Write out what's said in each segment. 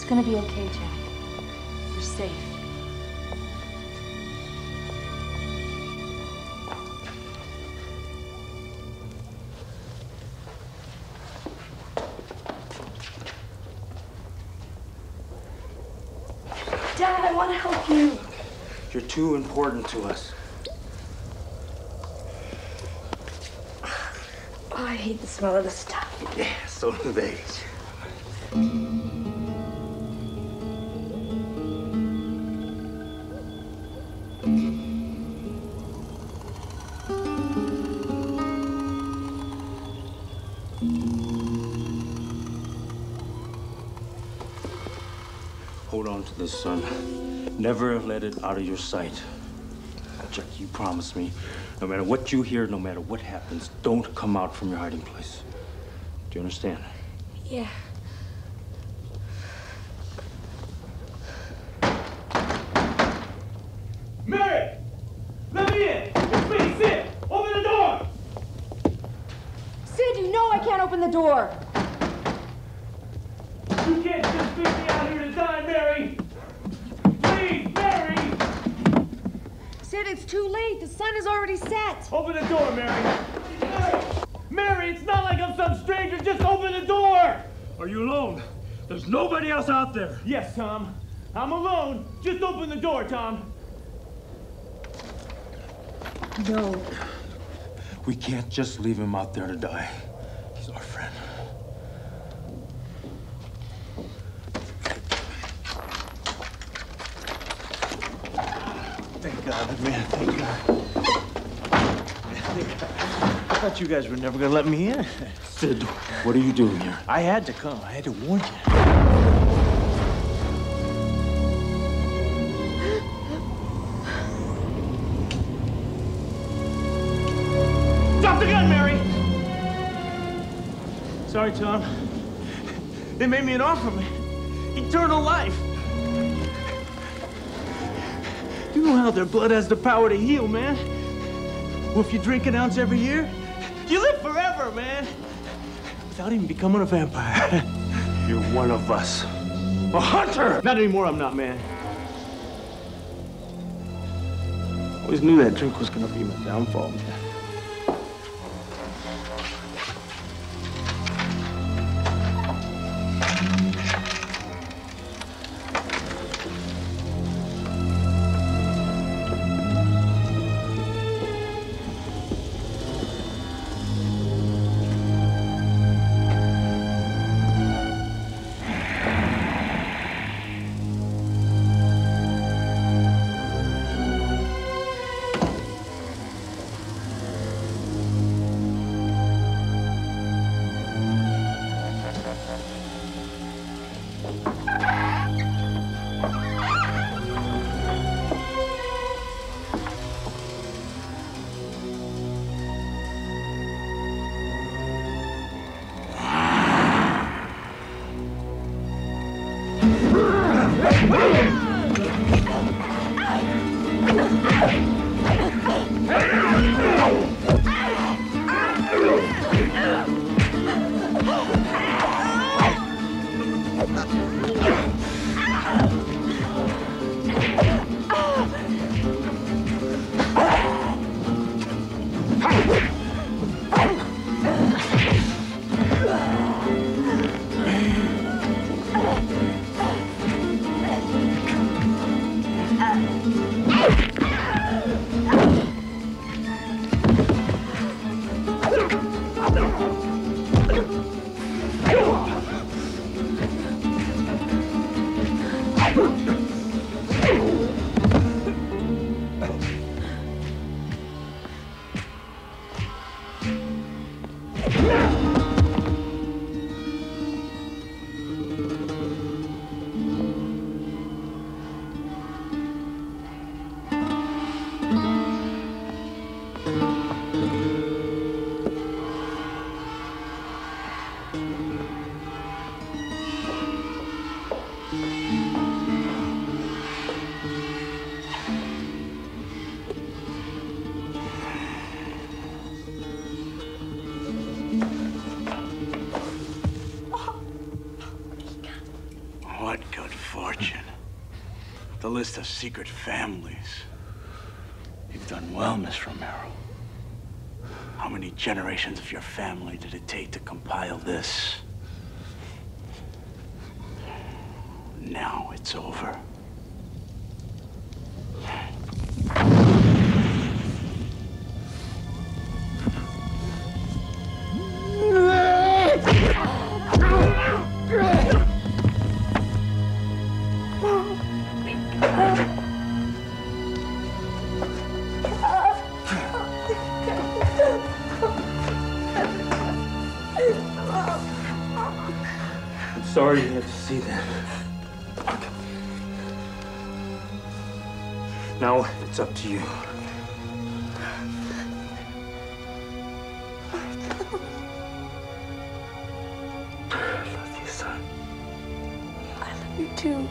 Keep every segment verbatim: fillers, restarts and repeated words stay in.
gonna be okay, Jack. You're safe. Dad, I want to help you. You're too important to us. Oh, I hate the smell of this stuff. Yeah, so do they. Hold on to this, son. Never let it out of your sight. Jack, you promised me, no matter what you hear, no matter what happens, don't come out from your hiding place. Do you understand? Yeah. Mary! Let me in! It's me, Sid! Open the door! Sid, you know I can't open the door! You can't just leave me out here to die, Mary! Please, Mary! Sid, it's too late. The sun is already set. Open the door, Mary! Mary! Mary, it's not like I'm some stranger. Just open the door! Are you alone? There's nobody else out there. Yes, Tom. I'm alone. Just open the door, Tom. No. We can't just leave him out there to die. He's our friend. Thank God, man. Thank God. Thank God. I thought you guys were never gonna let me in. Sid, what are you doing here? I had to come. I had to warn you. Drop the gun, Mary! Sorry, Tom. They made me an offer, man. Eternal life. You know how their blood has the power to heal, man. Well, if you drink an ounce every year, you live forever, man. Without even becoming a vampire. You're one of us. A hunter! Not anymore, I'm not, man. Always knew that drink was gonna be my downfall, man. What good fortune. The list of secret families. You've done well, Miss Romero. How many generations of your family did it take to compile this? Now it's over. Sorry you had to see that. Now it's up to you. I love you, son. I love you too.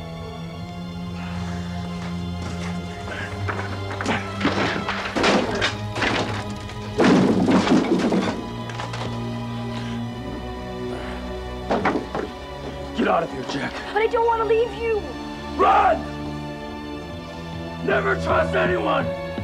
Get out of here, Jack. But I don't want to leave you. Run! Never trust anyone!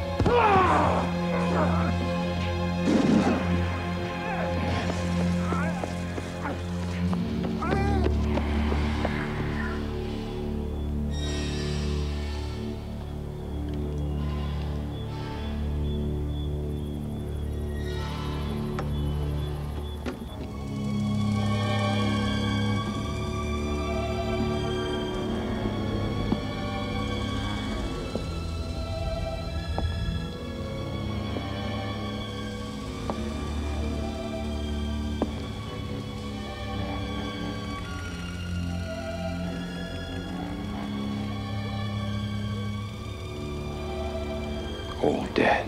All dead.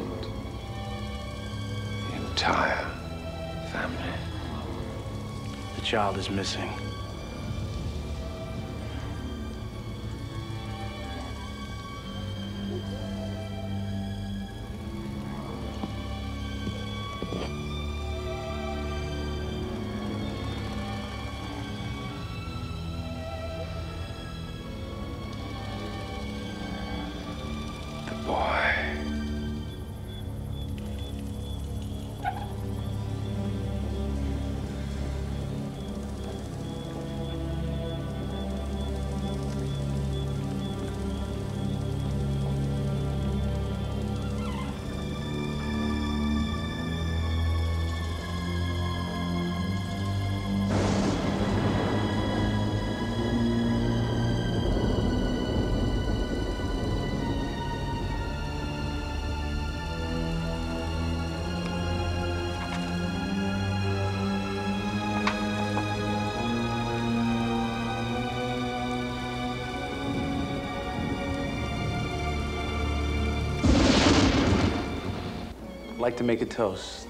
The entire family. The child is missing. I'd like to make a toast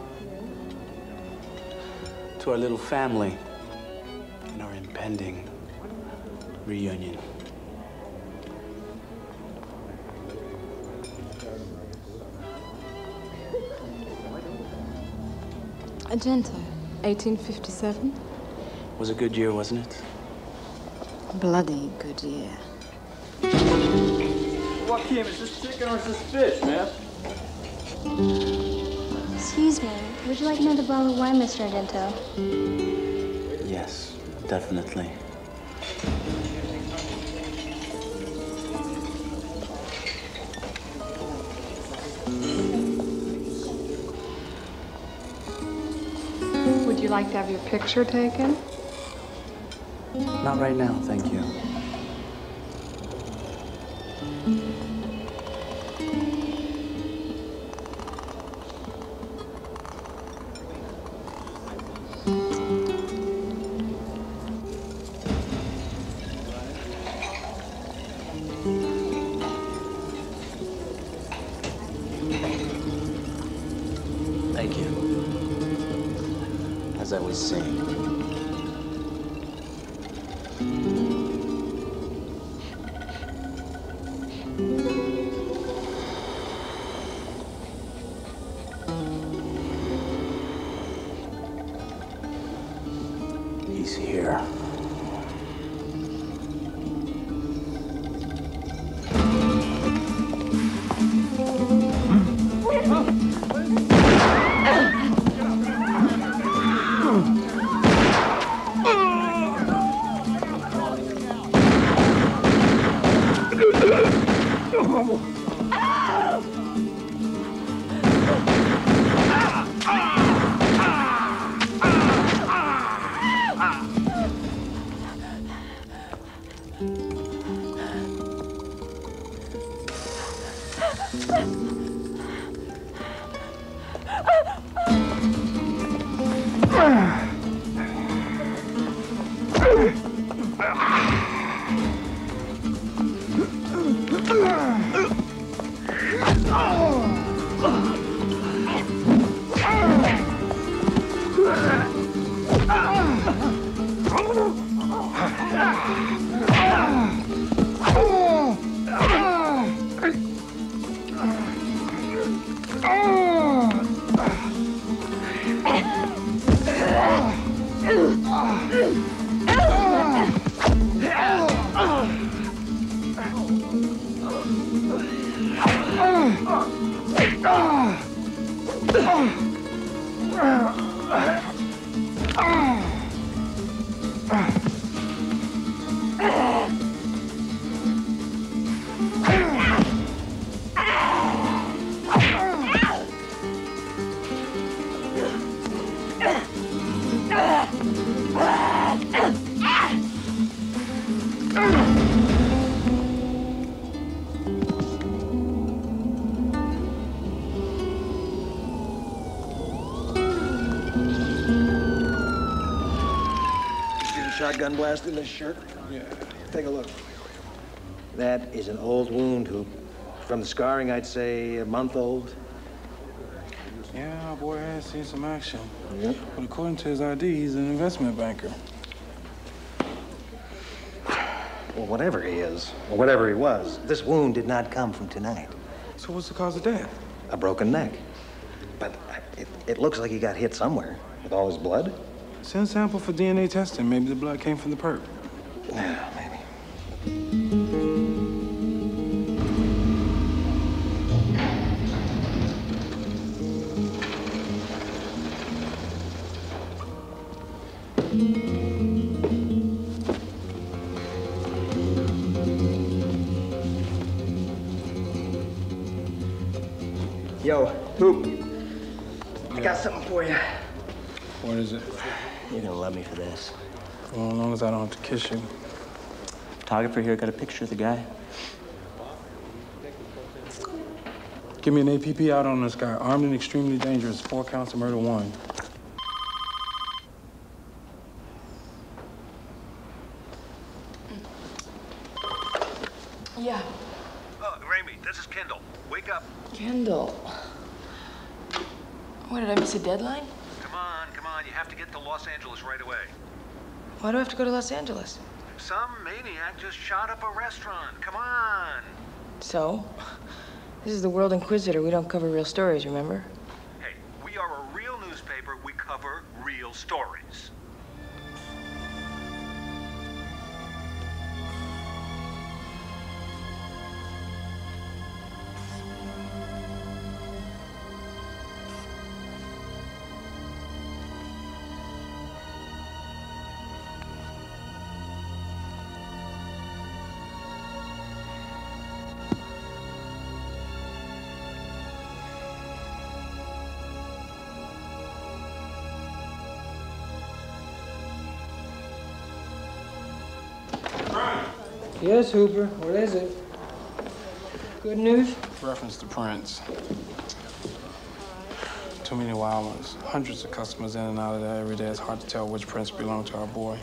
to our little family and our impending reunion. Argento, eighteen fifty-seven. Was a good year, wasn't it? Bloody good year. Joaquin, is this chicken or is this fish, man? Excuse me, would you like another bottle of wine, Mister Argento? Yes, definitely. Would you like to have your picture taken? Not right now, thank you. Thank you. As I was saying. He's here. Shotgun blast in this shirt? Yeah. Take a look. That is an old wound, Hoop. From the scarring, I'd say a month old. Yeah, our boy has seen some action. Yep. But according to his I D, he's an investment banker. Well, whatever he is, or whatever he was, this wound did not come from tonight. So what's the cause of death? A broken neck. But it, it looks like he got hit somewhere with all his blood. Send sample for D N A testing. Maybe the blood came from the perp. Yeah, maybe. Yo, Hoop. I got something for you. What is it? You're gonna love me for this. Well, as long as I don't have to kiss you. Photographer here got a picture of the guy. Give me an A P P out on this guy. Armed and extremely dangerous. Four counts of murder, one. Yeah. Oh, Raimy, this is Kendall. Wake up. Kendall. What, did I miss a deadline? Come on, come on. You have to get to Los Angeles right away. Why do I have to go to Los Angeles? Some maniac just shot up a restaurant. Come on. So? This is the World Inquisitor. We don't cover real stories, remember? Hey, we are a real newspaper. We cover real stories. Yes, Hooper. What is it? Good news? Reference to prints. Too many wild ones. Hundreds of customers in and out of there every day. It's hard to tell which prints belong to our boy.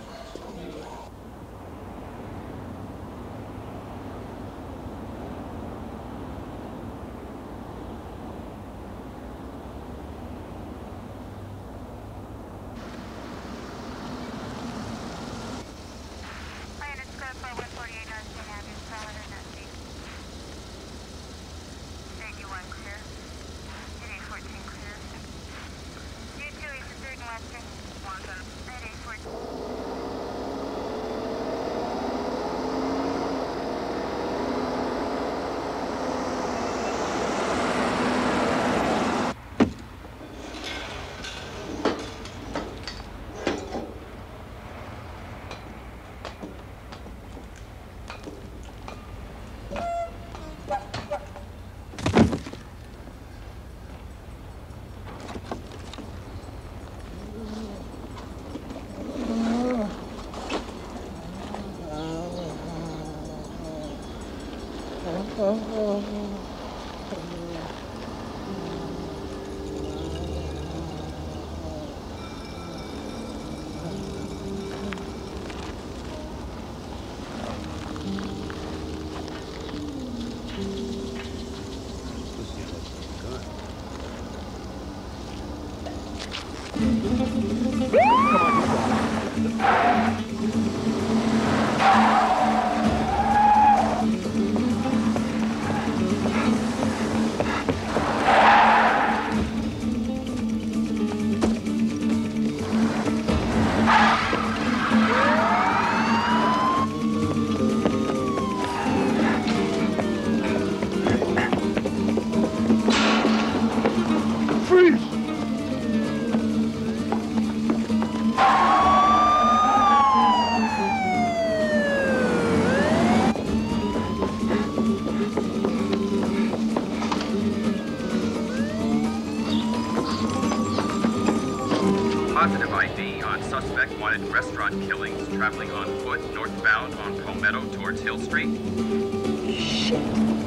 Positive I D on suspect wanted restaurant killings traveling on foot northbound on Palmetto towards Hill Street. Shit.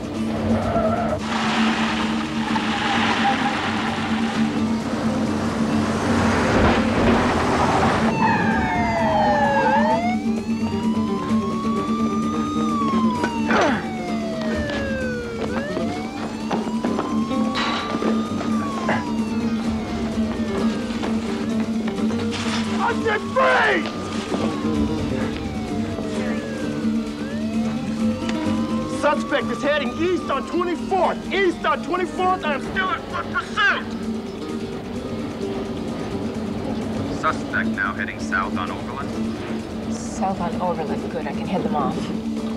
Suspect is heading east on twenty-fourth. East on twenty-fourth, I am still in foot pursuit. Suspect now heading south on Overland. South on Overland. Good, I can head them off.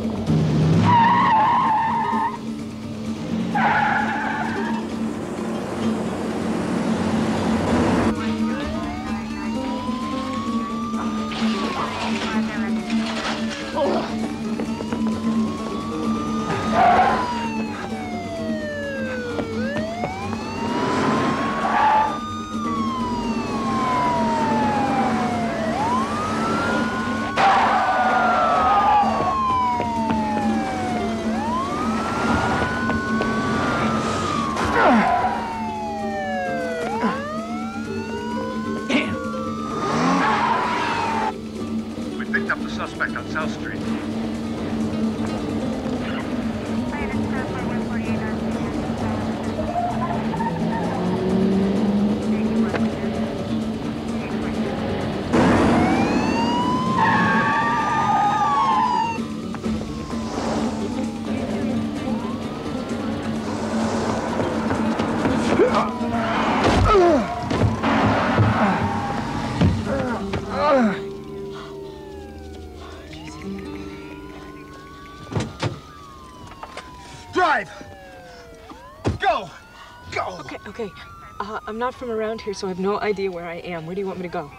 Okay, uh, I'm not from around here, so I have no idea where I am. Where do you want me to go?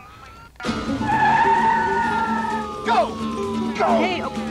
Go! Go! Hey, okay.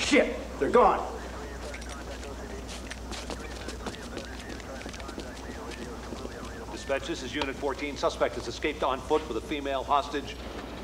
Shit, they're gone. Dispatch, this is Unit fourteen. Suspect has escaped on foot with a female hostage.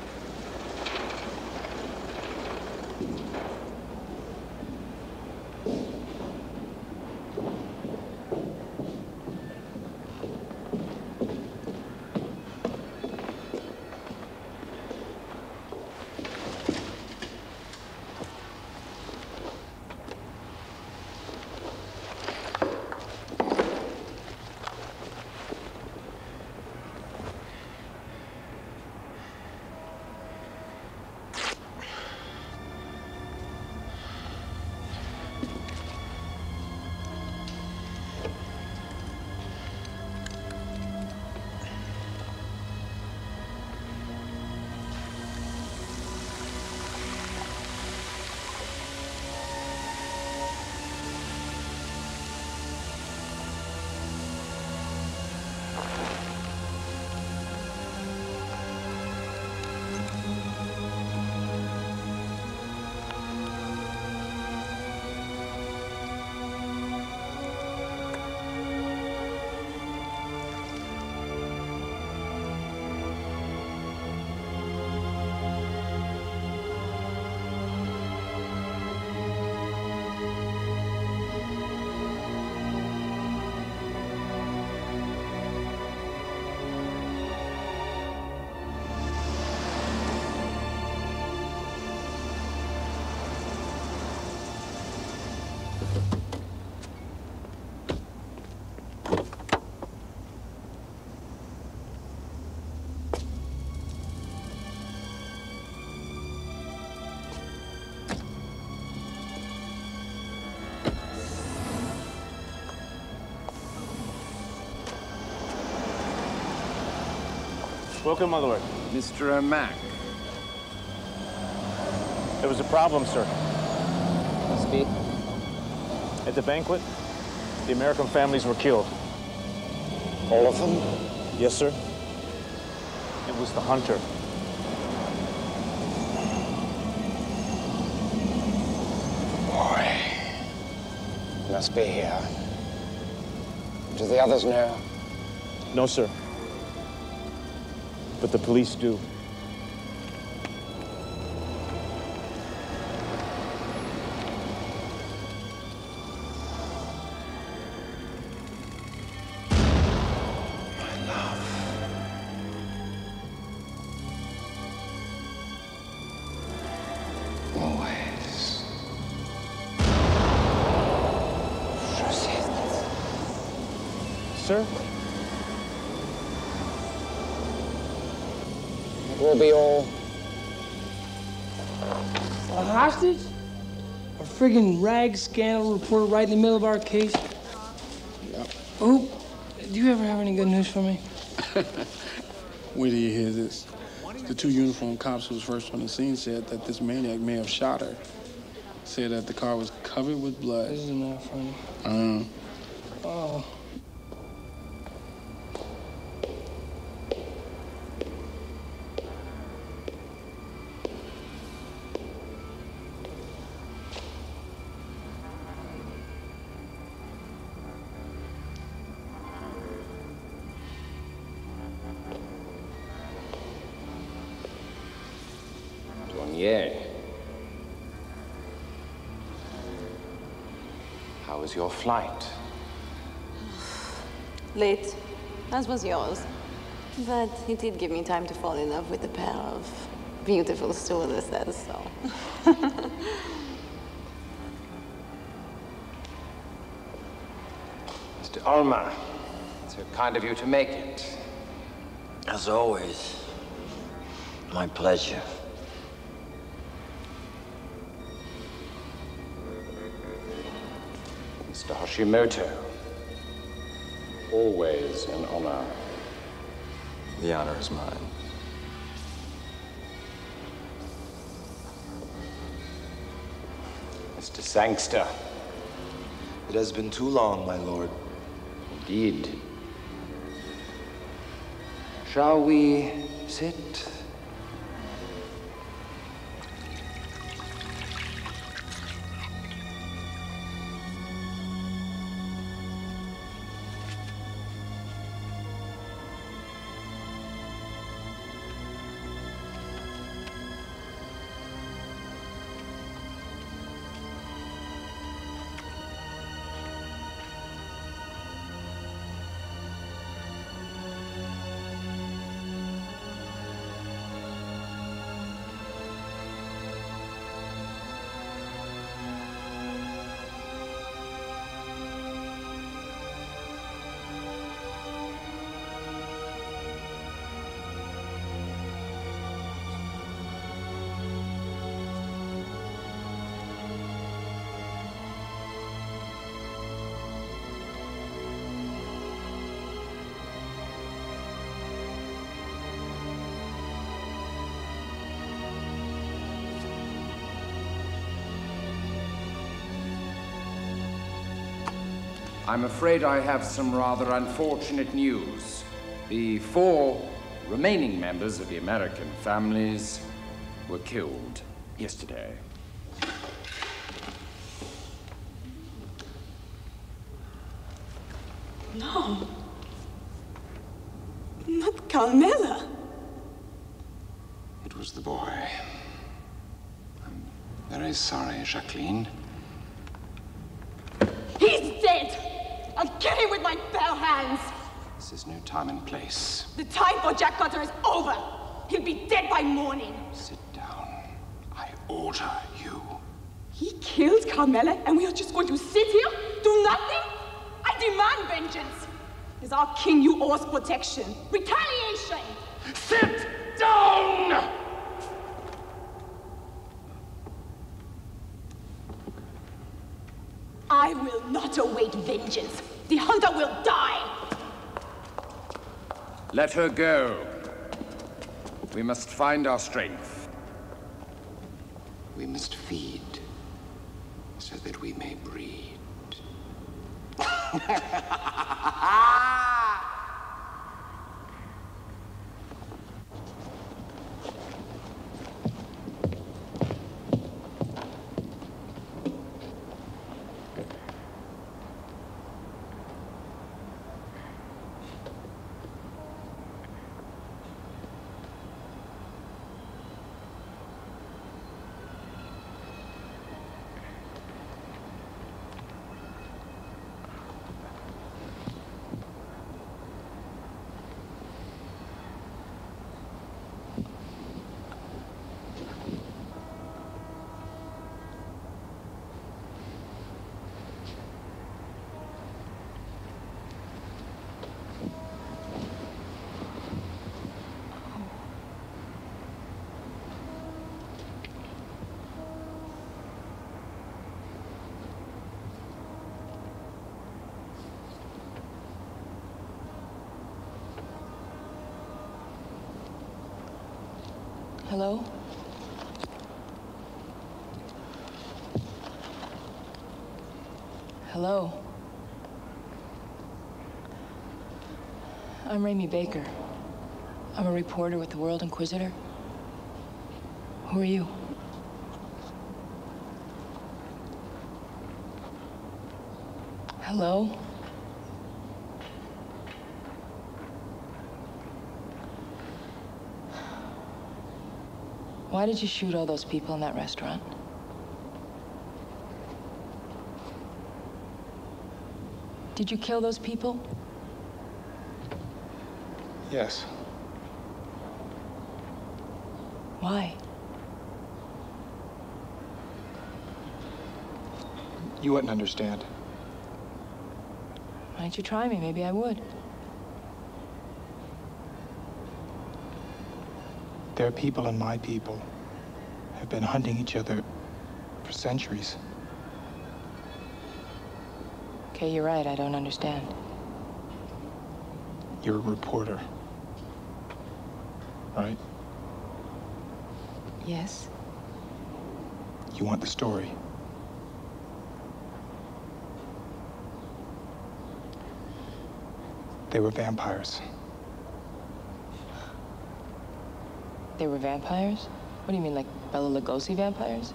Welcome, my lord. Mister Mack. There was a problem, sir. Speak. At the banquet, the American families were killed. All of them? Yes, sir. It was the hunter. Boy. He must be here. Do the others know? No, sir. But the police do. Sir? It will be all. A hostage? A friggin' rag scandal reported right in the middle of our case? Yep. Oh, do you ever have any good news for me? Wait till you hear this. The two uniformed cops who was first on the scene said that this maniac may have shot her. Said that the car was covered with blood. This is not funny. Uh, Oh. Tournier. How was your flight? Late, as was yours. But it did give me time to fall in love with a pair of beautiful stewardesses, so. Mister Ulmer, it's so kind of you to make it. As always, my pleasure. Mister Hashimoto, always an honor. The honor is mine. Mister Sangster. It has been too long, my lord. Indeed. Shall we sit? I'm afraid I have some rather unfortunate news. The four remaining members of the American families were killed yesterday. No. Not Carmela. It was the boy. I'm very sorry, Jacqueline. He's dead! I'll kill him with my bare hands! This is no time and place. The time for Jack Cutter is over! He'll be dead by morning! Sit down. I order you. He killed Carmela and we are just going to sit here, do nothing? I demand vengeance! As our king, you owe us protection. Retaliation! Sit down! I will not await vengeance. The hunter will die! Let her go. We must find our strength. We must feed so that we may breed. Hello? Hello? I'm Raimy Baker. I'm a reporter with the World Inquisitor. Who are you? Hello? Why did you shoot all those people in that restaurant? Did you kill those people? Yes. Why? You wouldn't understand. Why don't you try me? Maybe I would. There are people and my people have been hunting each other for centuries. Okay, you're right. I don't understand. You're a reporter, right? Yes. You want the story. They were vampires. They were vampires? What do you mean, like Bela Lugosi vampires?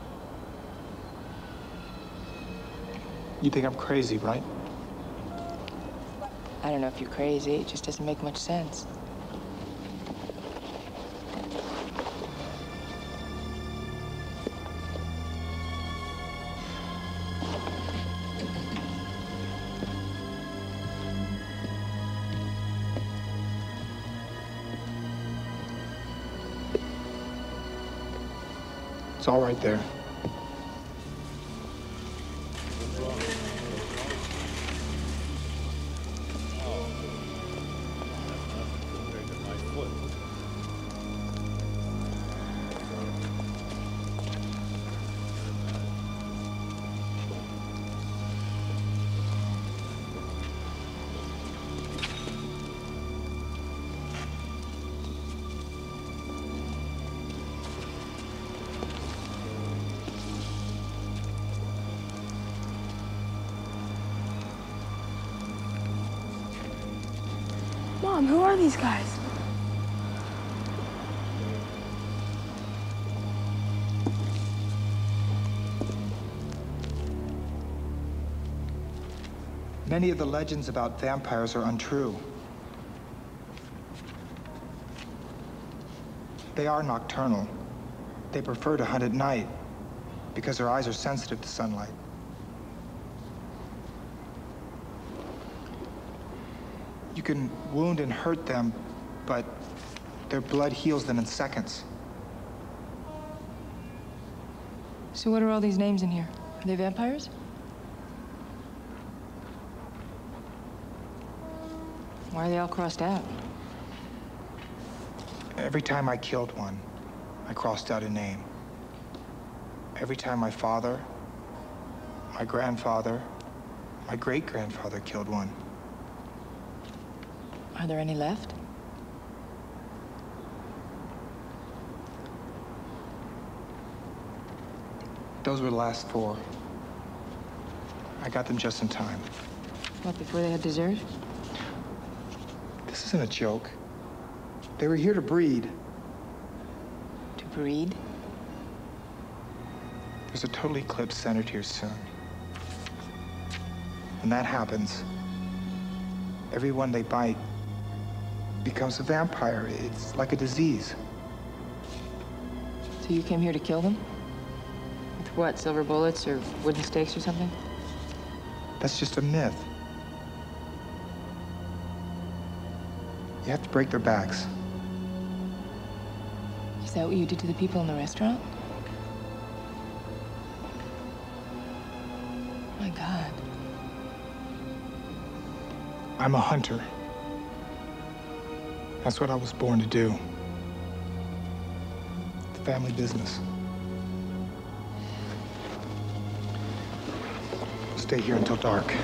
You think I'm crazy, right? I don't know if you're crazy. It just doesn't make much sense. It's all right there. Mom, who are these guys? Many of the legends about vampires are untrue. They are nocturnal. They prefer to hunt at night because their eyes are sensitive to sunlight. You can wound and hurt them, but their blood heals them in seconds. So what are all these names in here? Are they vampires? Why are they all crossed out? Every time I killed one, I crossed out a name. Every time my father, my grandfather, my great-grandfather killed one. Are there any left? Those were the last four. I got them just in time. What, before they had dessert? This isn't a joke. They were here to breed. To breed? There's a total eclipse centered here soon. When that happens, everyone they bite becomes a vampire. It's like a disease. So you came here to kill them? With what, silver bullets or wooden stakes or something? That's just a myth. You have to break their backs. Is that what you did to the people in the restaurant? My God. I'm a hunter. That's what I was born to do. It's family business. Stay here until dark.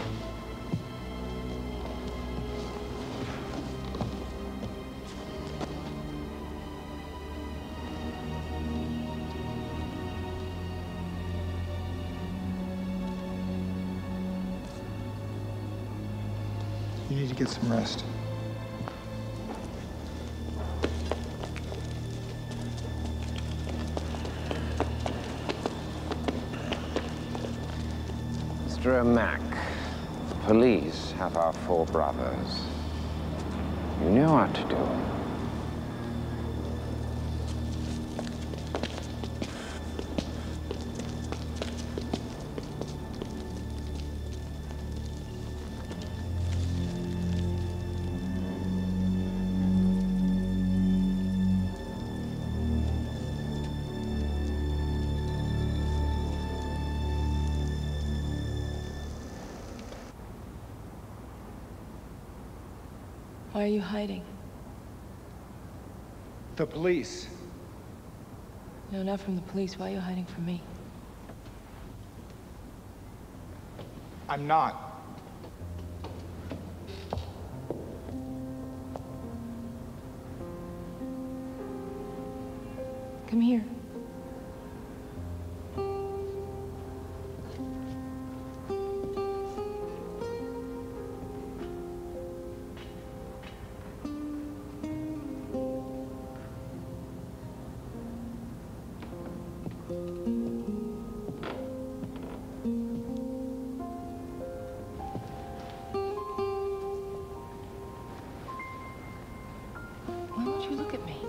You need to get some rest. Mister O'Mac, the police have our four brothers. You know what to do. Why are you hiding? The police. No, not from the police. Why are you hiding from me? I'm not. Come here. Why won't you look at me?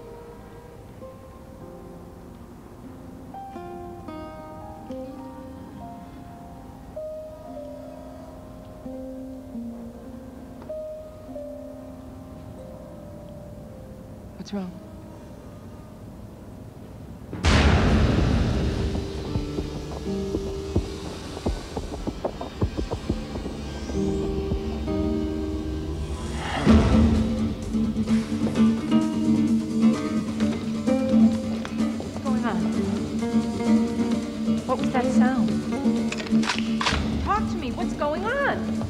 What's wrong? What's going on? What was that sound? Talk to me. What's going on?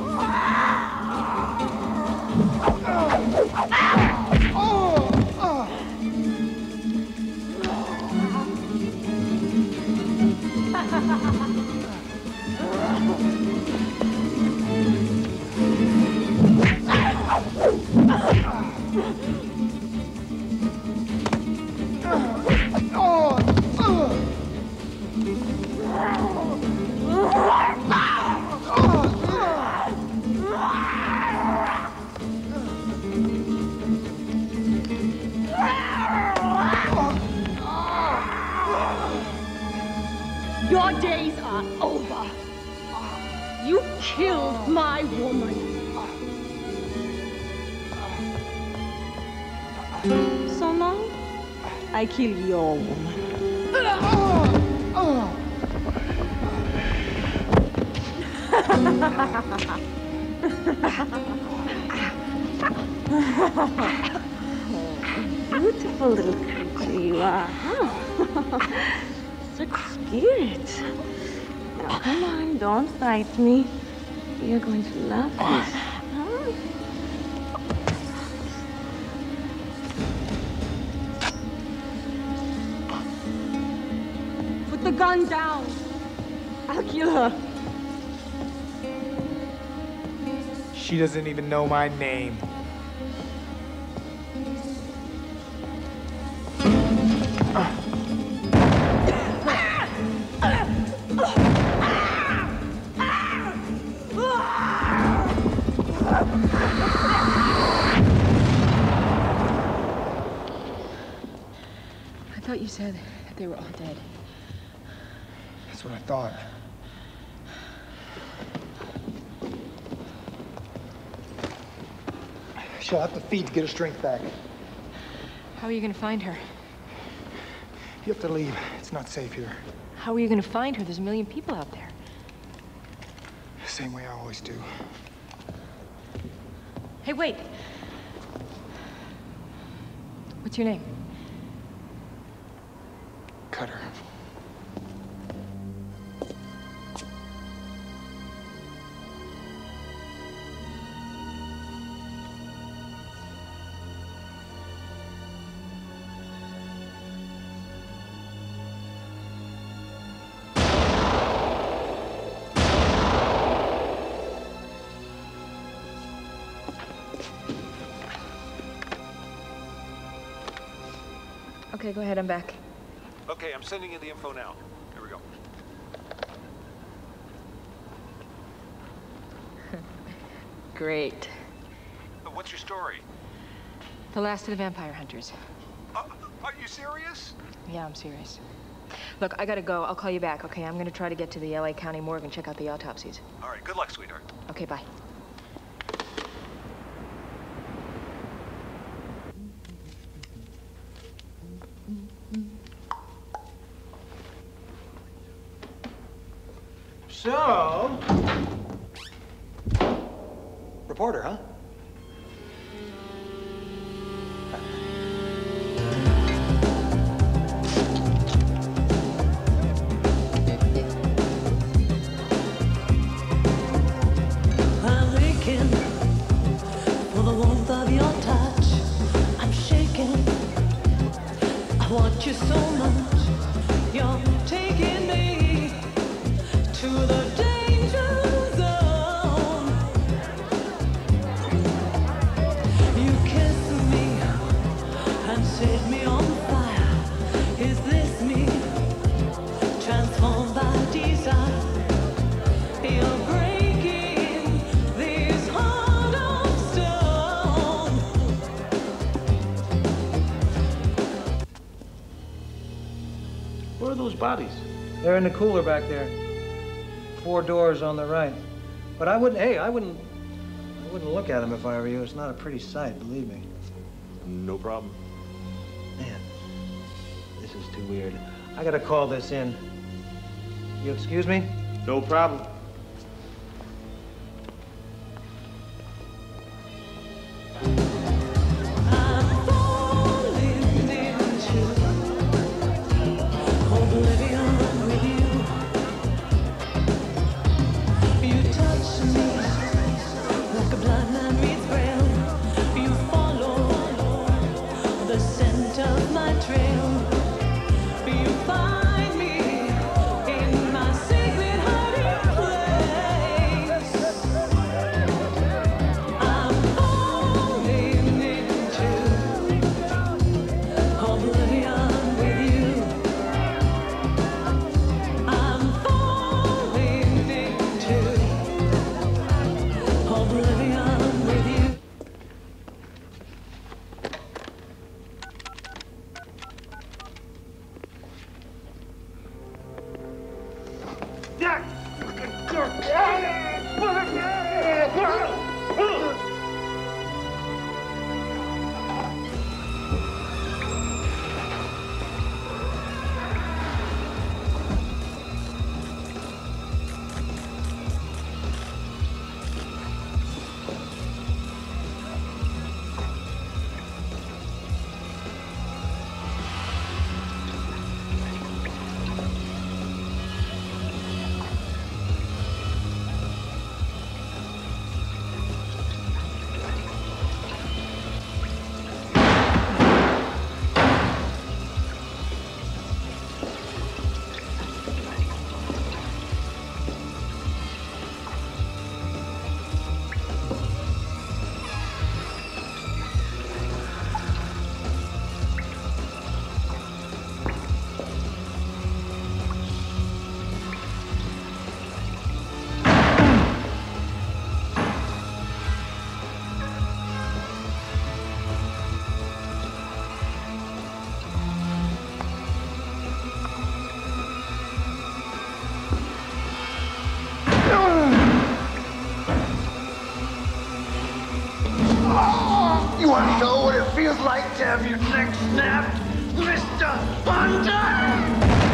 Your days are over. You killed my woman. So now, I kill your woman. Beautiful little creature you are, huh? Such spirit. Now, come on, don't fight me. You're going to love this. Huh? Put the gun down. I'll kill her. She doesn't even know my name. I thought you said that they were all dead. That's what I thought. She'll have to feed to get her strength back. How are you gonna find her? You have to leave. It's not safe here. How are you gonna find her? There's a million people out there. Same way I always do. Hey, wait. What's your name? Cutter. Okay, go ahead, I'm back. Okay, I'm sending you the info now. Here we go. Great. Uh, What's your story? The last of the vampire hunters. Uh, are you serious? Yeah, I'm serious. Look, I gotta go. I'll call you back, okay? I'm gonna try to get to the L A County morgue and check out the autopsies. All right, good luck, sweetheart. Okay, bye. So, reporter, huh? I'm aching for the warmth of your touch. I'm shaking. I want you so much. You're taking me to the danger zone. You kiss me and set me on fire. Is this me transformed by desire? You're breaking this heart of stone. Where are those bodies? They're in the cooler back there. Four doors on the right. But I wouldn't, hey, I wouldn't, I wouldn't look at them if I were you. It's not a pretty sight, believe me. No problem. Man, this is too weird. I gotta call this in. You excuse me? No problem. You touch me You want to know what it feels like to have your neck snapped, Mister Hunter?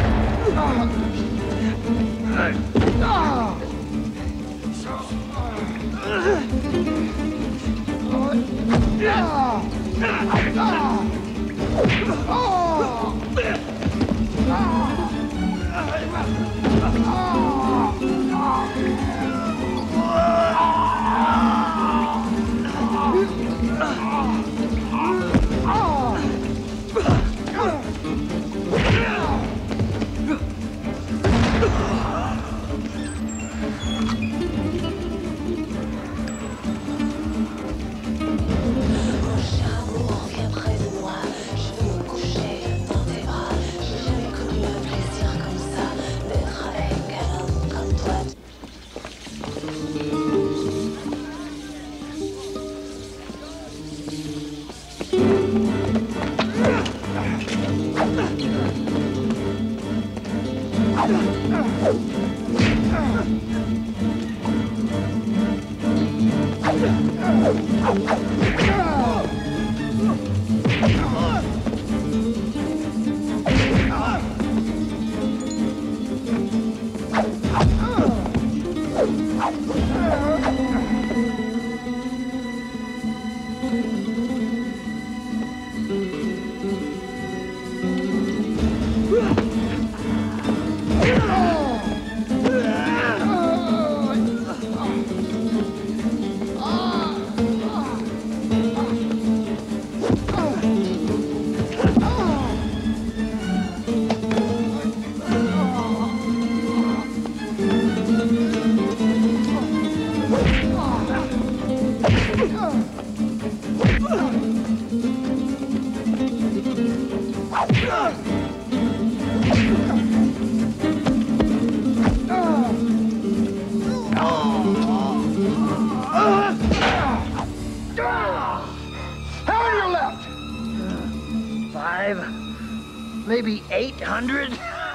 Maybe eight hundred?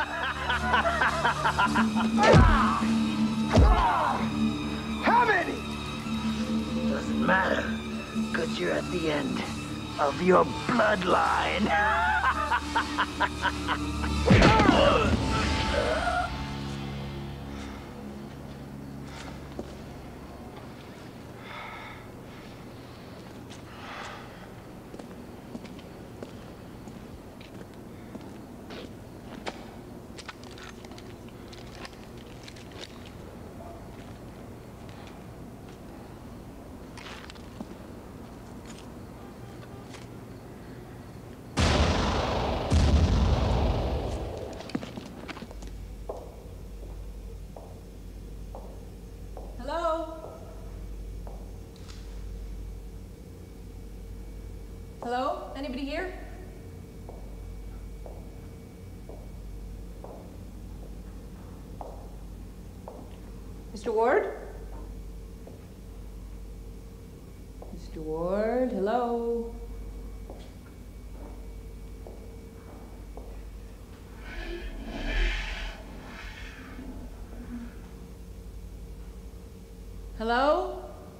How many? Doesn't matter, because you're at the end of your bloodline. Hello? Anybody here? Mister Ward? Mister Ward, hello? Hello?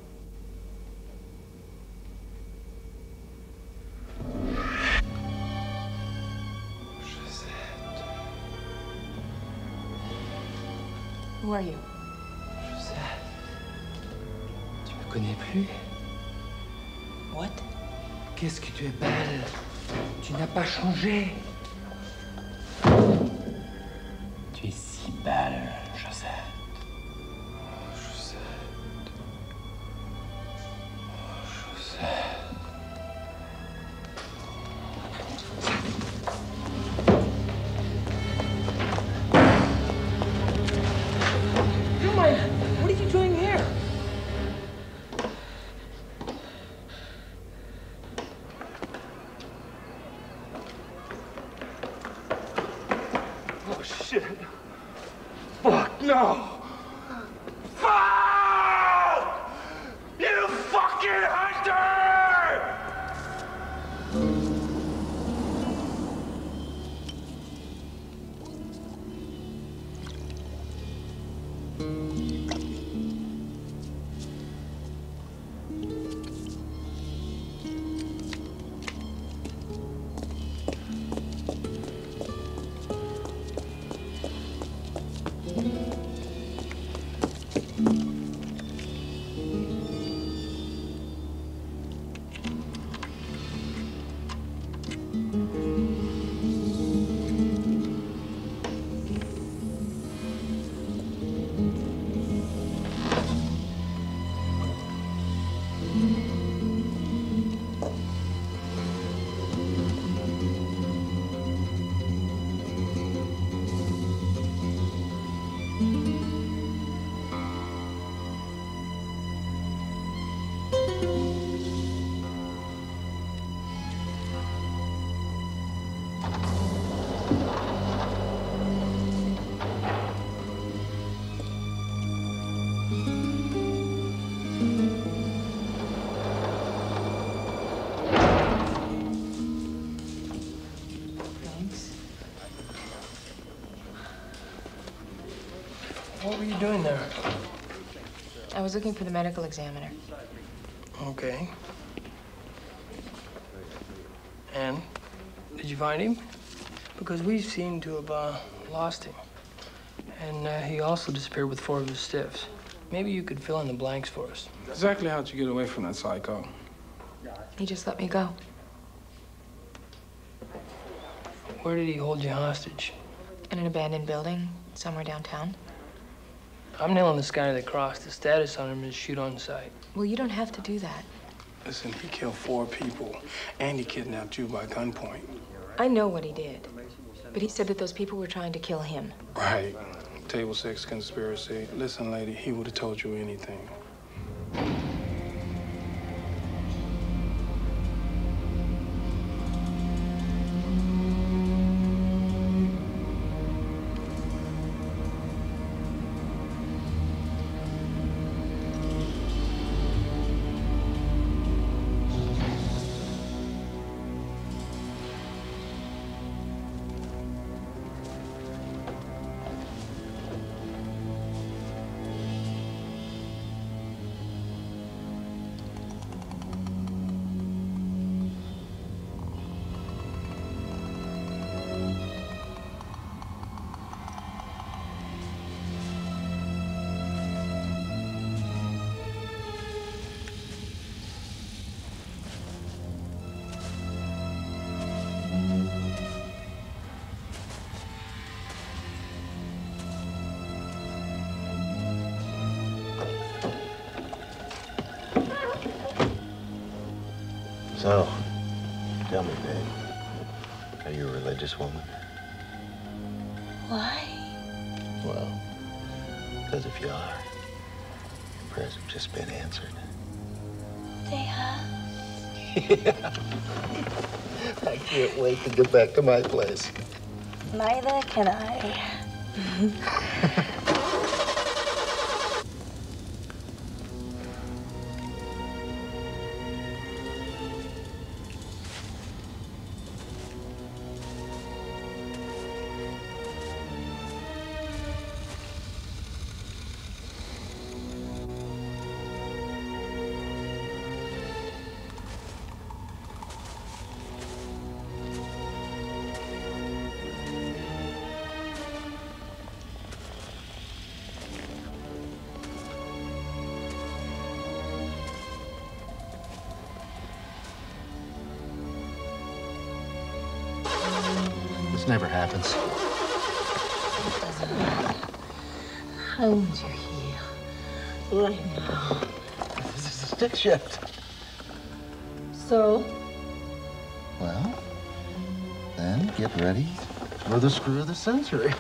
Who are you? Joseph, tu me connais plus? What? Qu'est-ce que tu es belle? Tu n'as pas changé. Tu es si belle, Joseph. Oh, Joseph. Oh, Joseph. What are you doing here? Oh, shit. Fuck, no. Fuck! You fucking hunter! you doing there? I was looking for the medical examiner. Okay. And did you find him? Because we seem to have uh, lost him. And uh, he also disappeared with four of his stiffs. Maybe you could fill in the blanks for us. Exactly how'd you get away from that psycho? He just let me go. Where did he hold you hostage? In an abandoned building somewhere downtown. I'm nailing this guy to the cross. The status on him is shoot on sight. Well, you don't have to do that. Listen, he killed four people, and he kidnapped you by gunpoint. I know what he did. But he said that those people were trying to kill him. Right. Table six conspiracy. Listen, lady, he would have told you anything. So, tell me, babe, are you a religious woman? Why? Well, because if you are, your prayers have just been answered. They have. Yeah. I can't wait to get back to my place. Neither can I. This never happens. I want you here, right now. This is a stick shift. So? Well, then get ready for the screw of the century.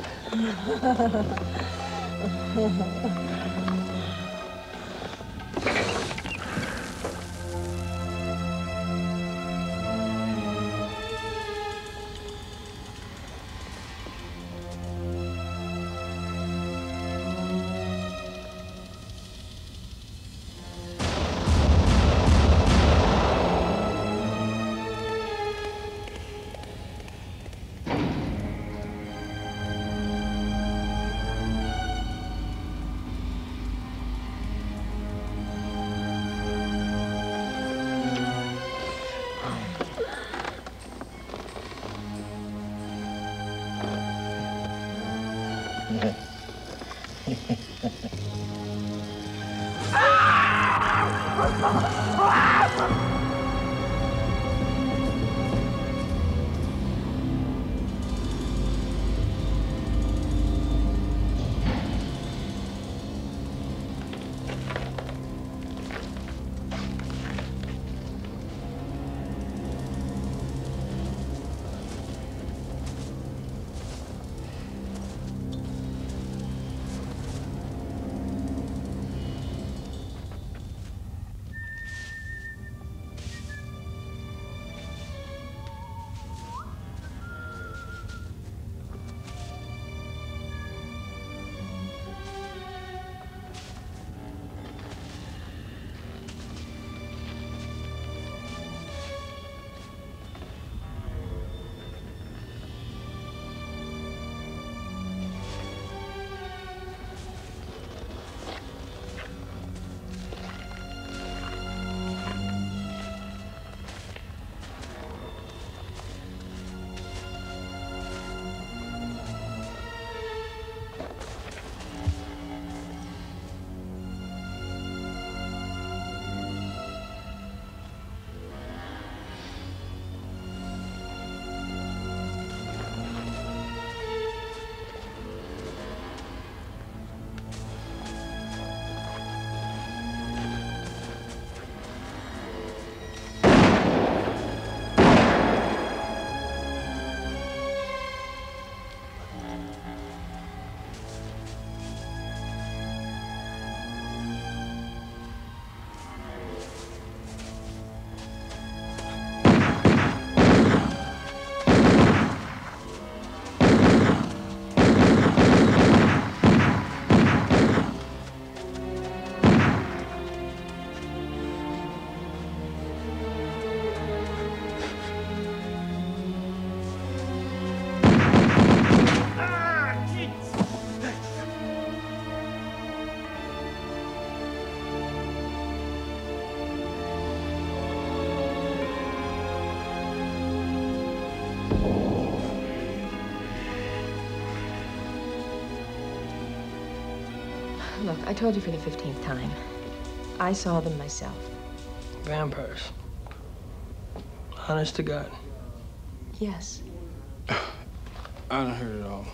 Look, I told you for the fifteenth time. I saw them myself. Vampires. Honest to God. Yes. I done heard it all.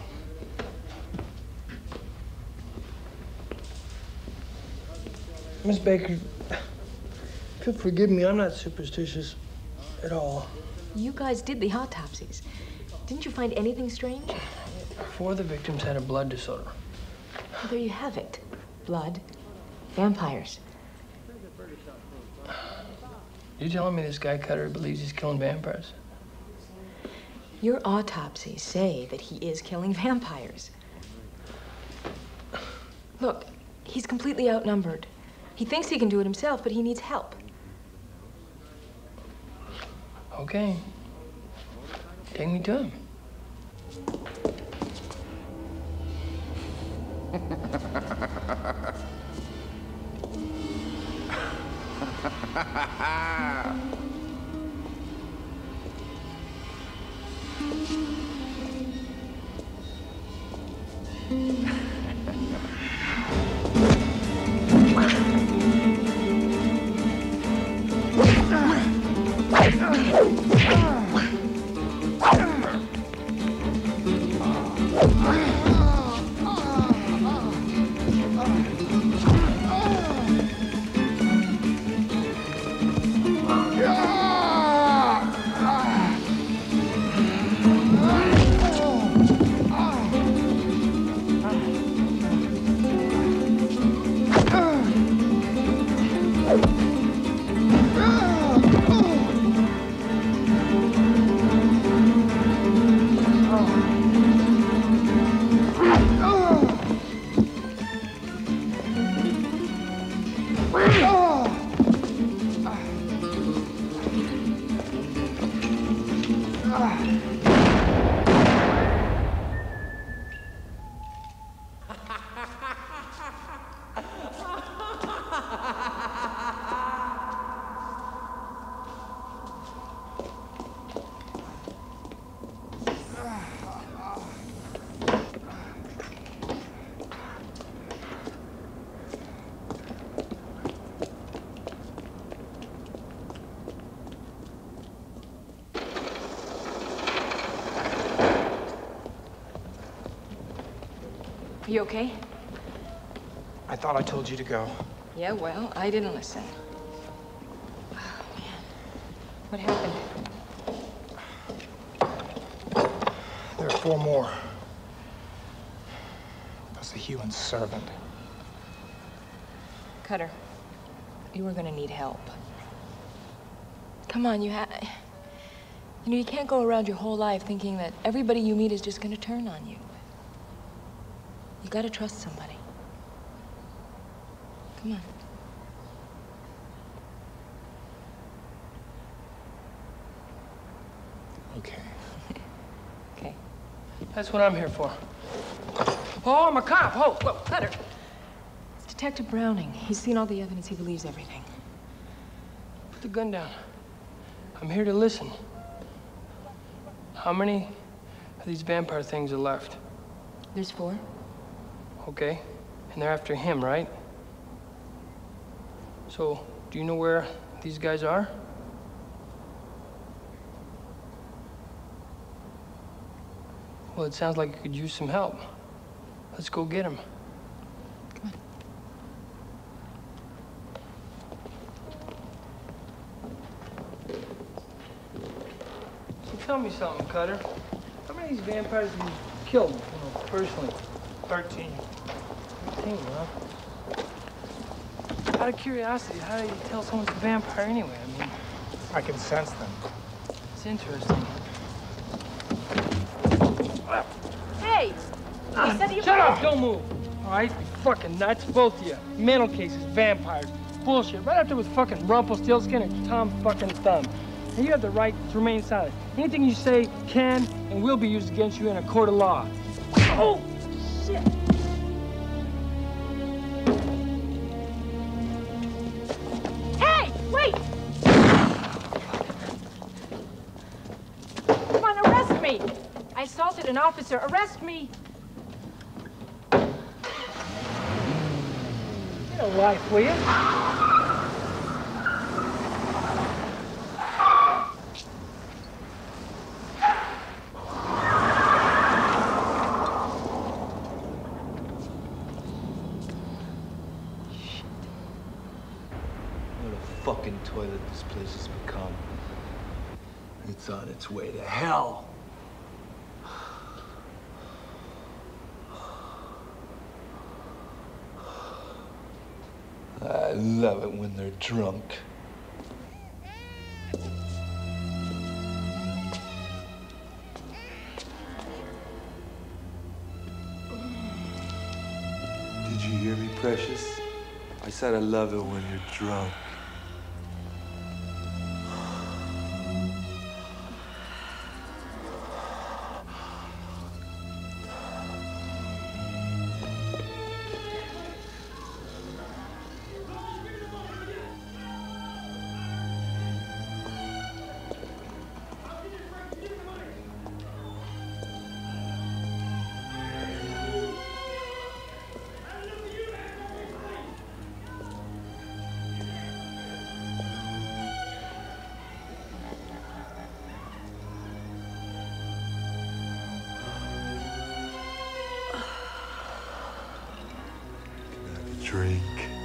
Miss Baker, if you'll forgive me, I'm not superstitious at all. You guys did the autopsies. Didn't you find anything strange? Four of the victims had a blood disorder. Well, there you have it. Blood. Vampires. You telling me this guy Cutter believes he's killing vampires? Your autopsies say that he is killing vampires. Look, he's completely outnumbered. He thinks he can do it himself, but he needs help. Okay. Take me to him. Are you okay? I thought I told you to go. Yeah, well, I didn't listen. Oh, man. What happened? There are four more. That's the human servant. Cutter, you were gonna need help. Come on, you ha- You know, you can't go around your whole life thinking that everybody you meet is just gonna turn on you. You gotta trust somebody. Come on. Okay. Okay. That's what I'm here for. Oh, I'm a cop. Oh, Whoa, Cutter. It's Detective Browning. He's seen all the evidence. He believes everything. put the gun down. I'm here to listen. How many of these vampire things are left? There's four. Okay. And they're after him, right? So, do you know where these guys are? Well, it sounds like you could use some help. Let's go get him. Come on. So tell me something, Cutter. How many of these vampires have you killed, you know, personally? Thirteen. Thirteen, huh? Out of curiosity, how do you tell someone's a vampire anyway? I mean, I can sense them. it's interesting. Hey! Ah, said you shut were- up! Don't move! All right? You fucking nuts, both of you. Mental cases, vampires, bullshit. Right after with fucking Rumpelstiltskin and Tom fucking Thumb. And you have the right to remain silent. Anything you say can and will be used against you in a court of law. Oh! Shit! Hey! Wait! Come on, arrest me! I assaulted an officer. Arrest me! a life, will you? What a fucking toilet this place has become. It's on its way to hell. I love it when they're drunk. Did you hear me, precious? I said I love it when you're drunk. Drink.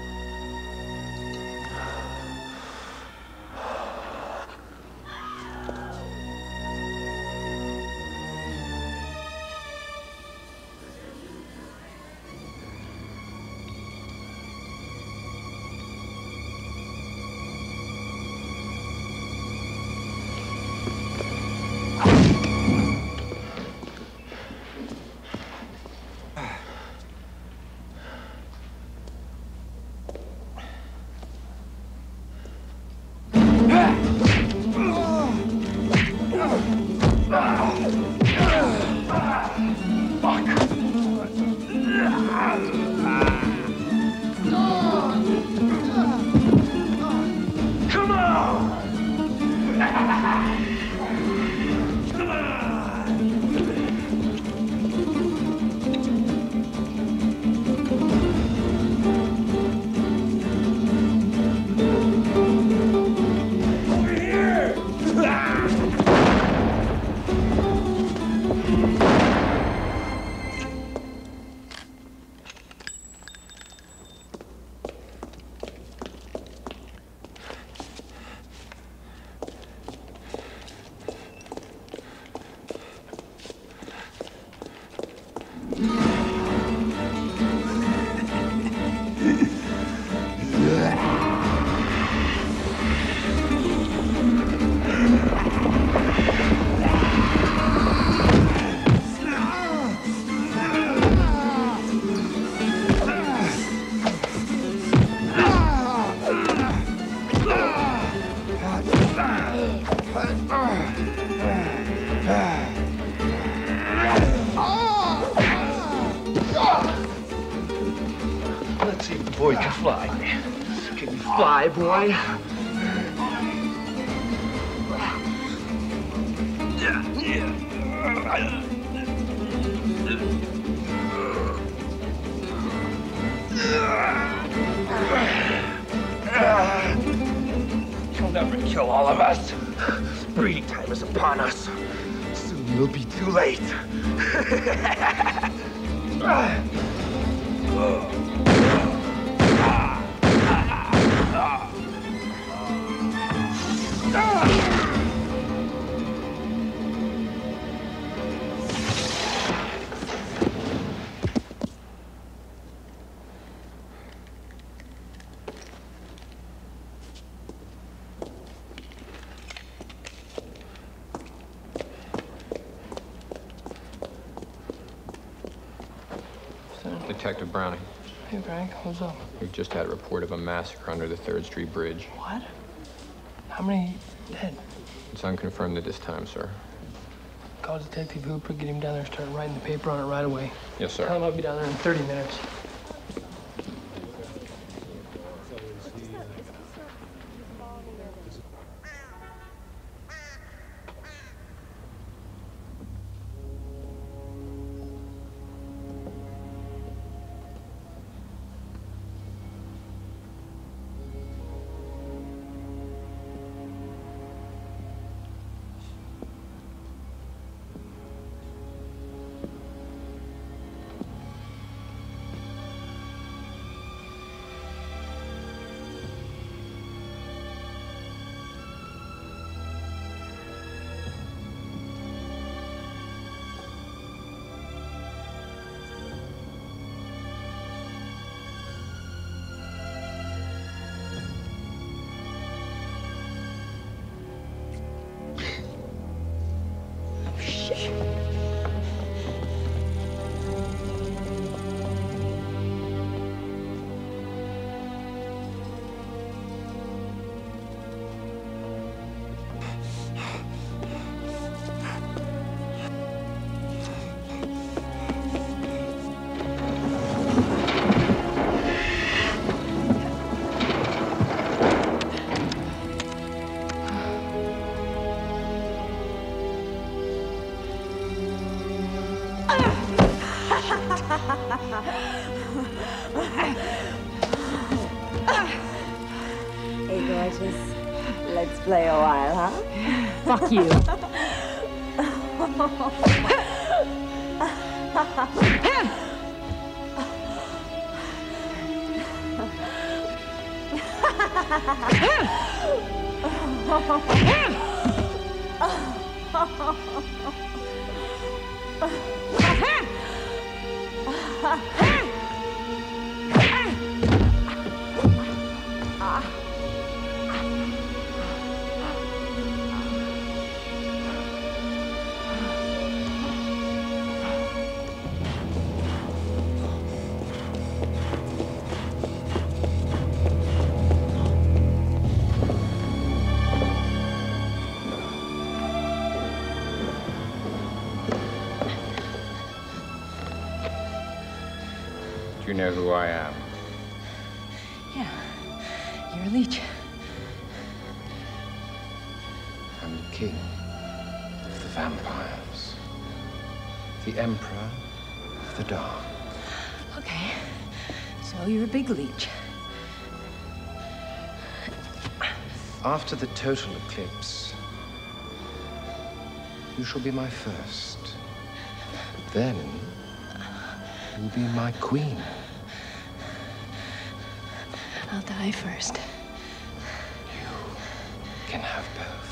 Let's see if the boy can fly. Can you fly, boy? You'll never kill all of us. Breeding time is upon us. Soon you'll be too late. Detective Browning. Hey, Frank, what's up? We've just had a report of a massacre under the third Street Bridge. What? How many dead? It's unconfirmed at this time, sir. Call Detective Hooper, get him down there and start writing the paper on it right away. Yes, sir. Tell him I'll be down there in thirty minutes. Hey, gorgeous. Let's play a while, huh? Fuck you. You know who I am. Yeah, you're a leech. I'm the king of the vampires. The emperor of the dark. Okay, so you're a big leech. After the total eclipse, you shall be my first. Then, you'll be my queen. I'll die first. You can have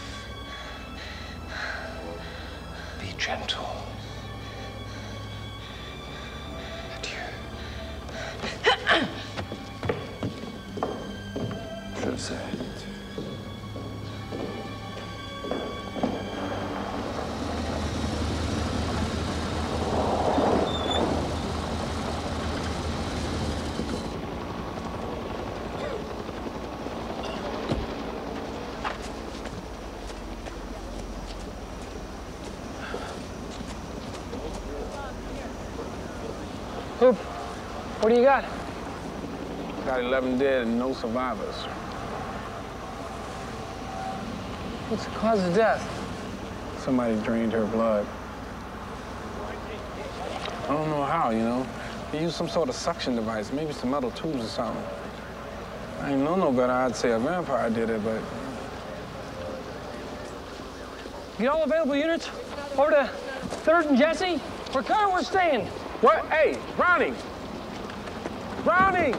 both. Be gentle. Adieu. Josette. Hoop, what do you got? Got eleven dead and no survivors. What's the cause of death? Somebody drained her blood. I don't know how, you know. They used some sort of suction device, maybe some metal tubes or something. I ain't know no better. I'd say a vampire did it, but... Get all available units over to third and Jesse. We're coming, we're staying. What? Hey, Browning! Browning!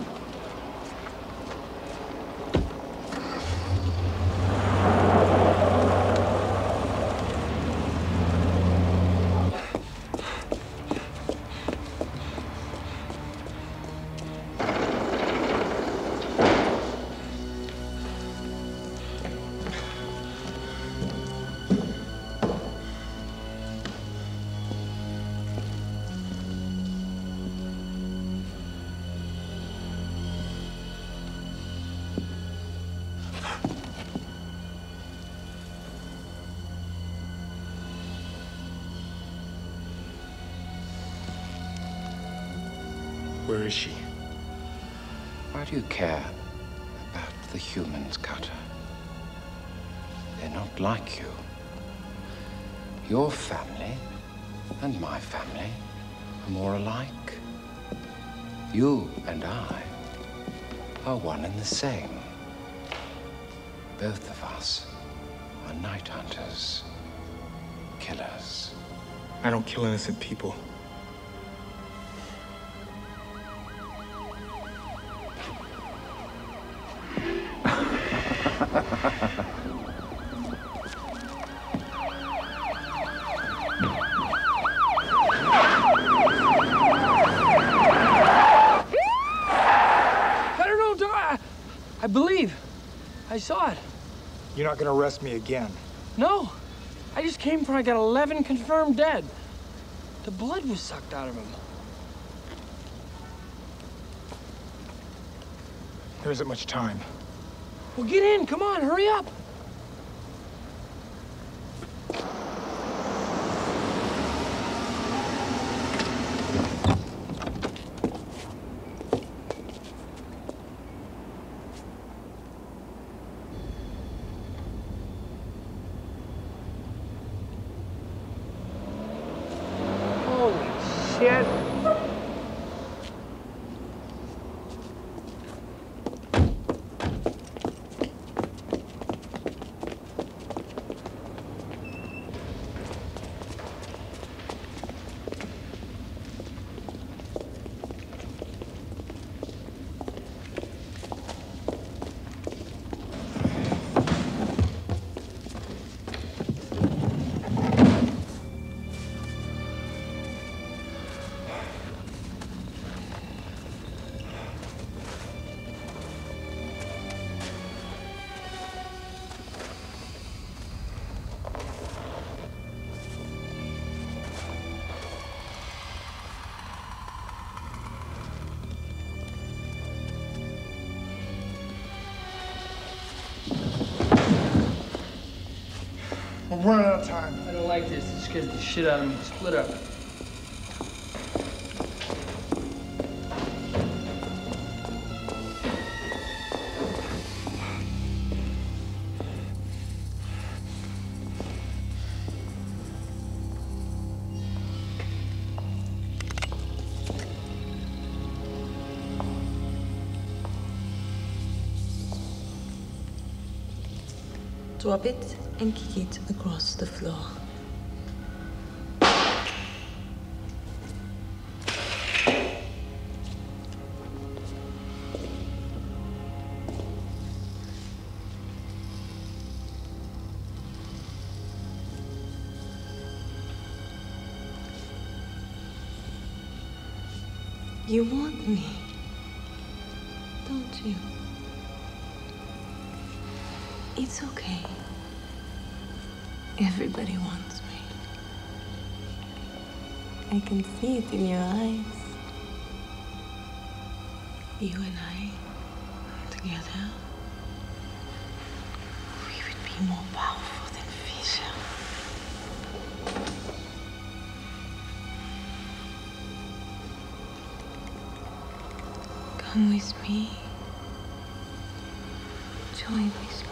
Where is she? Why do you care about the humans, Cutter? They're not like you. Your family and my family are more alike. You and I are one and the same. Both of us are night hunters, killers. I don't kill innocent people. Better don't die. I believe. I saw it. You're not gonna arrest me again. No. I just came from, I got eleven confirmed dead. The blood was sucked out of him. There isn't much time. Well, get in. Come on, hurry up. Holy shit. We're running out of time. I don't like this. This scares the shit out of me. Split up. Drop it and kick it across the floor. You want me, don't you? It's okay. Everybody wants me. I can see it in your eyes. You and I, together, we would be more powerful than Fischer. Come with me. Join with me.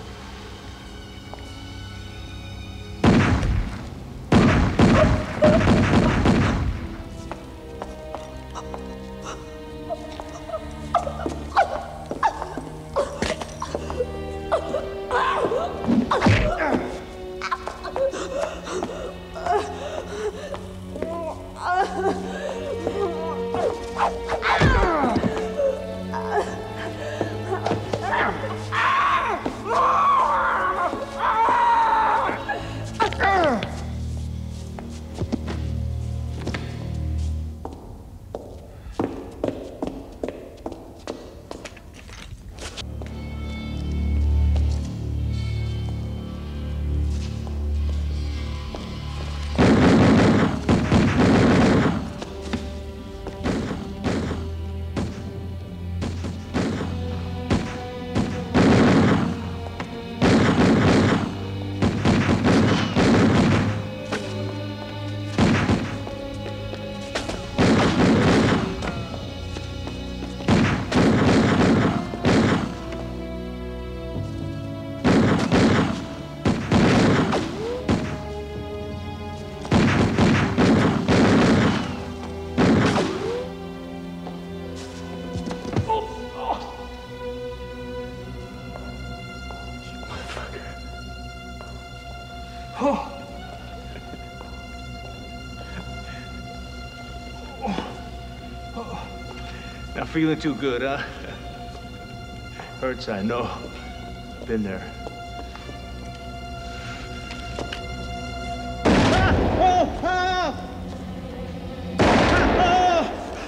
Not feeling too good, huh? Hurts, I know. Been there. Ah! Oh! Ah! Ah!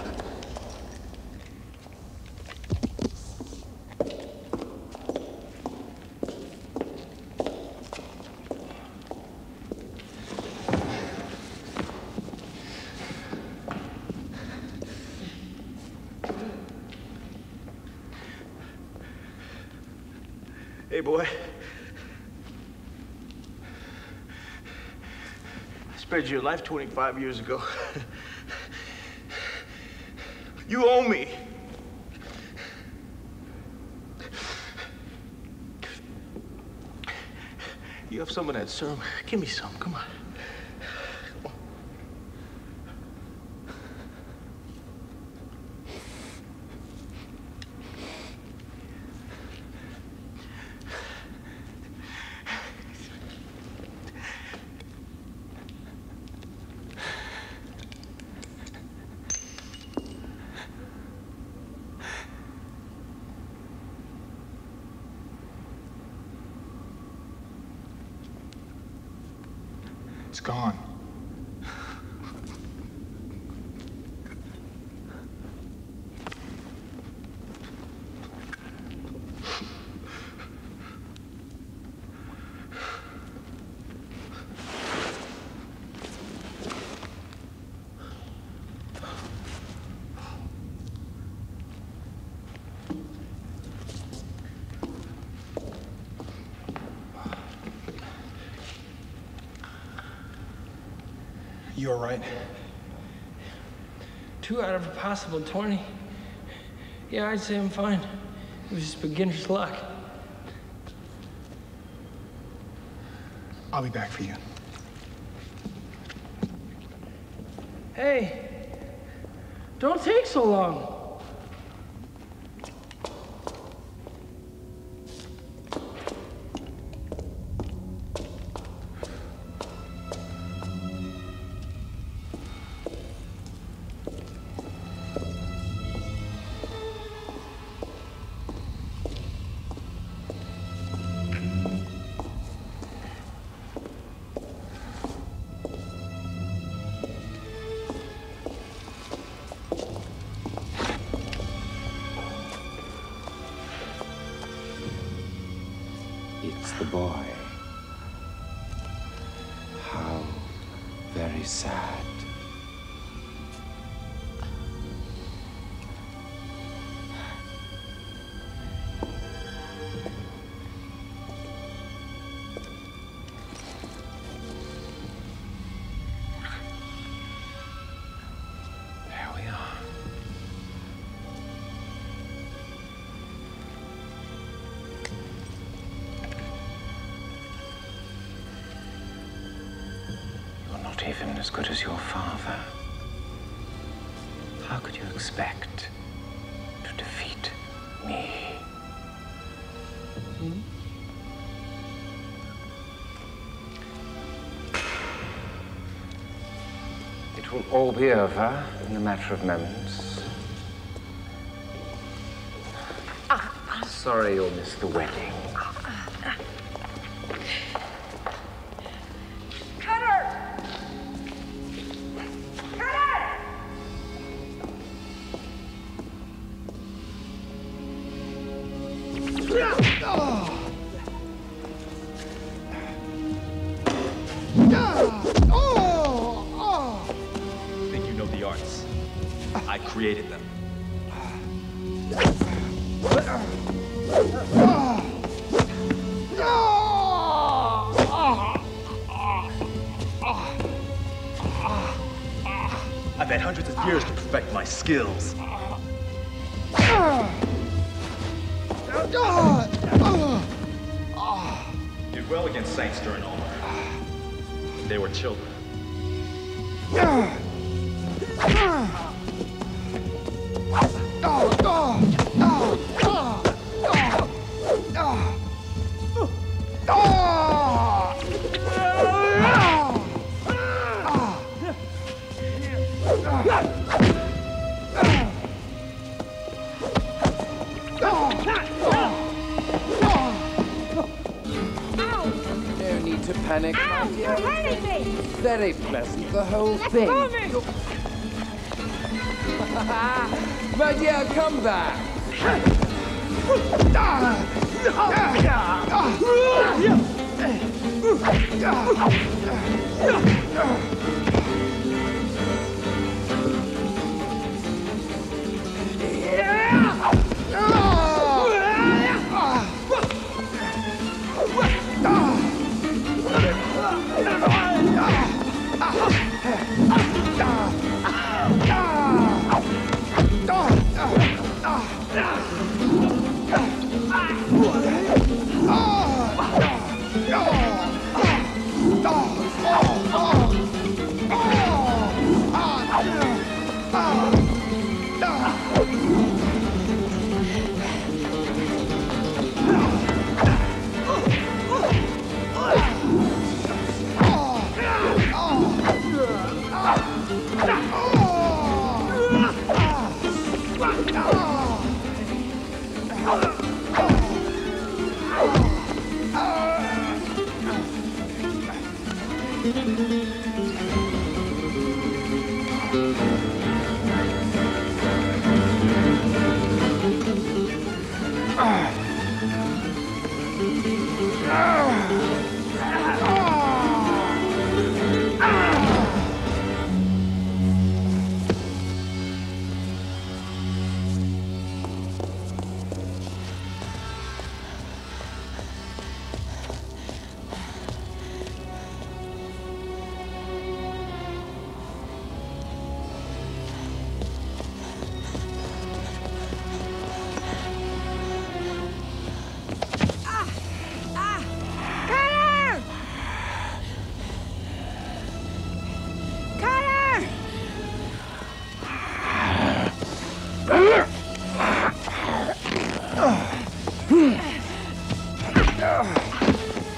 Hey, boy. I spared your life twenty-five years ago. You owe me. You have some of that serum. Give me some. Come on. It's gone. You all right? Two out of a possible twenty. Yeah, I'd say I'm fine. It was just beginner's luck. I'll be back for you. Hey, don't take so long. It's the boy. How very sad. There we are. Not even as good as your father. How could you expect to defeat me? Hmm? It will all be over in a matter of moments. Sorry you'll miss the wedding. Think you know the arts. I created them. I've had hundreds of years to perfect my skills. Did well against Saints during all. They were children. No need to panic, my dear. Very pleasant, the whole thing. My dear, come back.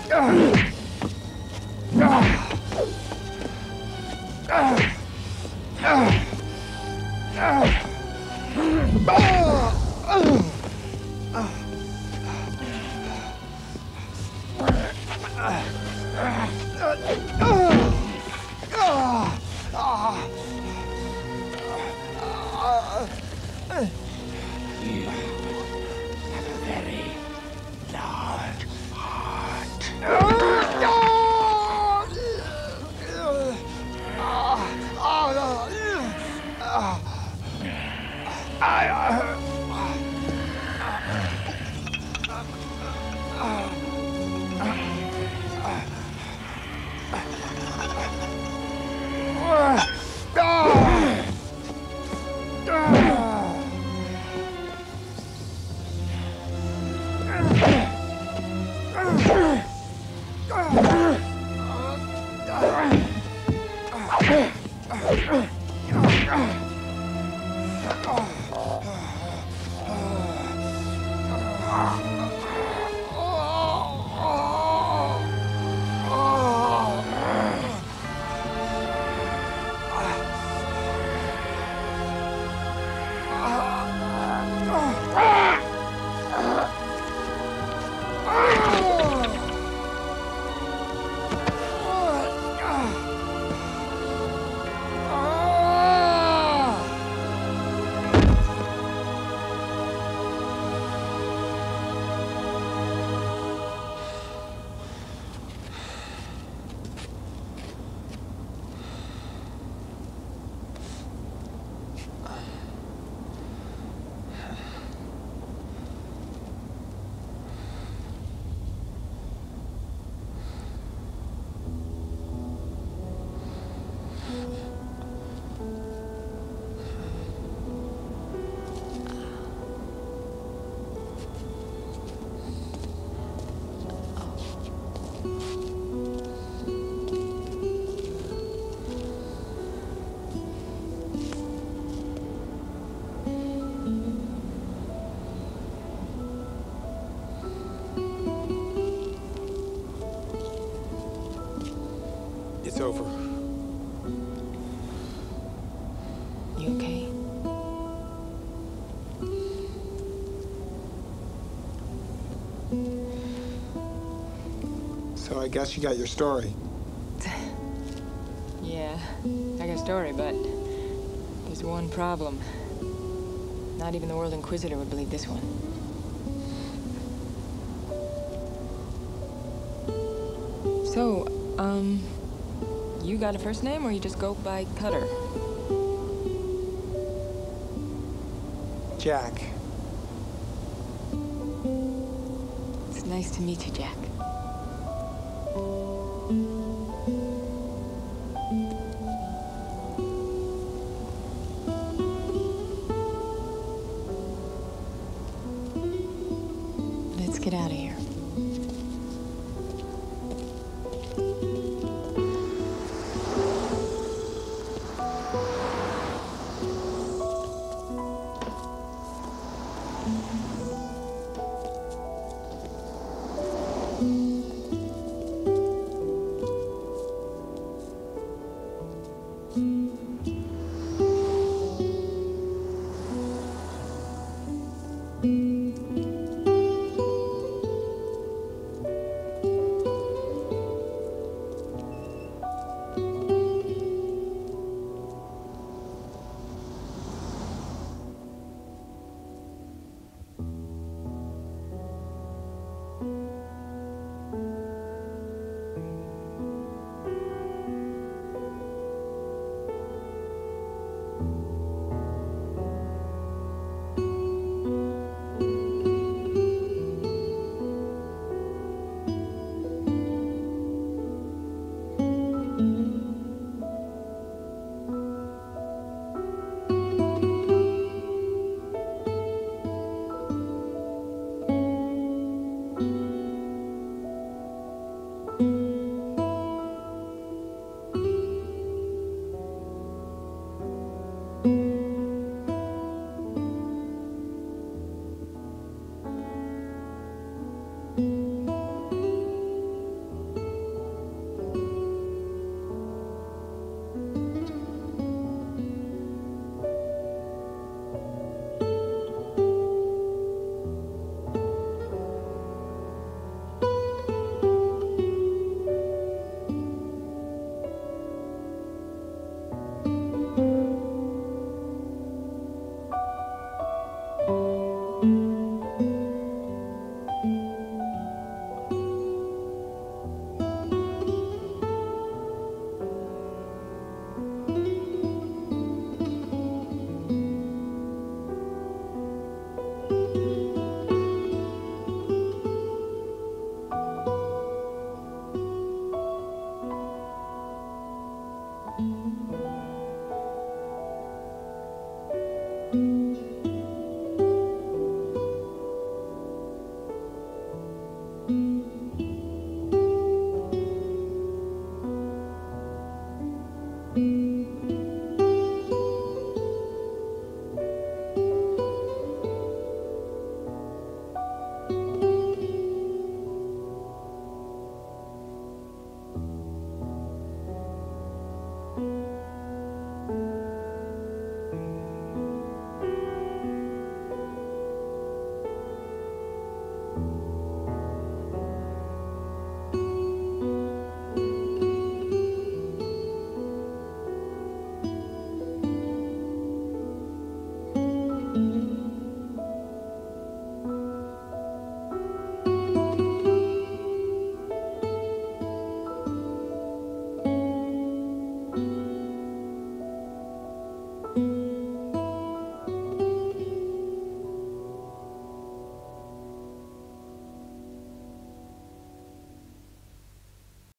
It's over. You okay? So I guess you got your story. Yeah, I got a story, but there's one problem. Not even the World Inquisitor would believe this one. So, um, you got a first name or you just go by Cutter? Jack. It's nice to meet you, Jack.